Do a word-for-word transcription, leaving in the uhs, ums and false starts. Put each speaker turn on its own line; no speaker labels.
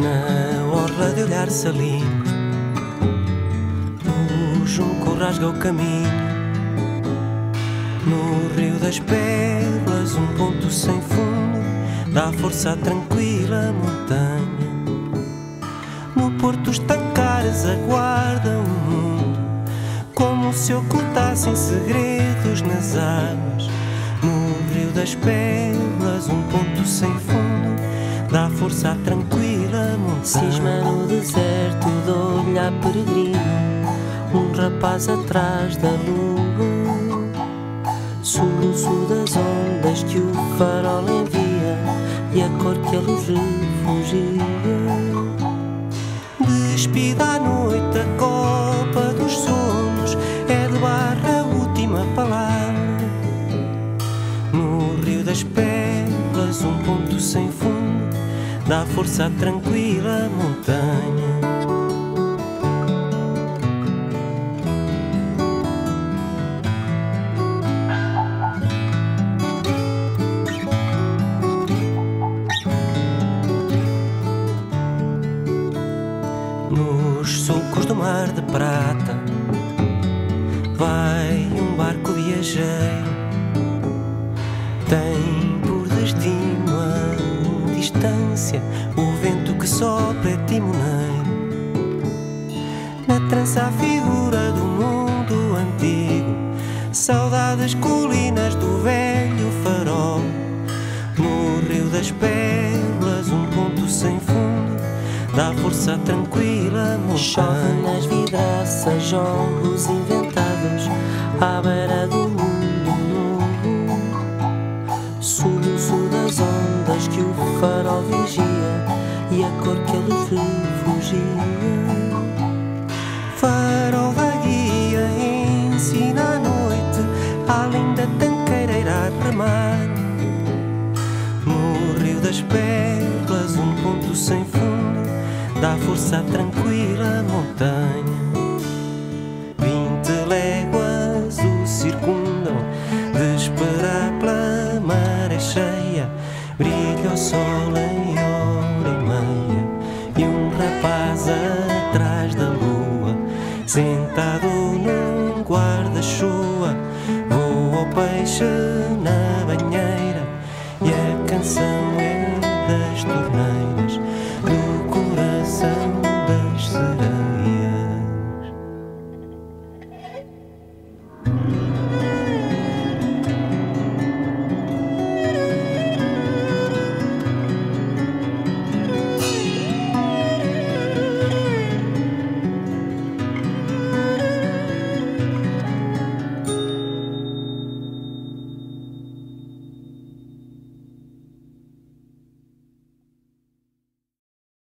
na orla de olhar salino, o junco rasga o caminho. No rio das pérolas, um ponto sem fundo dá força à tranquila montanha. No porto os tancares aguardam o mundo, como se ocultassem segredos nas águas. No rio das pérolas, um ponto sem fundo dá força à tranquila montanha.
Cisma no deserto do olhar peregrino, um rapaz atrás da lua, soluço das ondas que o farol envia e a cor que ele refugia.
Despida à noite a copa dos sonhos, é de barra a última palavra. No rio das pérolas, um ponto sem fundo dá força à tranquila montanha. Nos sulcos do mar de prata vai um barco viajeiro, tem por destino a distância, o vento que sopra é timoneiro. Na trança a figura do mundo antigo, saudades colinas do velho farol. No rio das pérolas, um ponto sem fundo dá força tranquila montanha.
Chove nas vidraças jogos inventados à beira do mundo novo, soluço das ondas que o farol vigia e a cor que ele refugia.
Farol da guia ensina à noite à linda tanqueira a remar. No rio das pérolas, um ponto sem fundo dá força à tranquila montanha.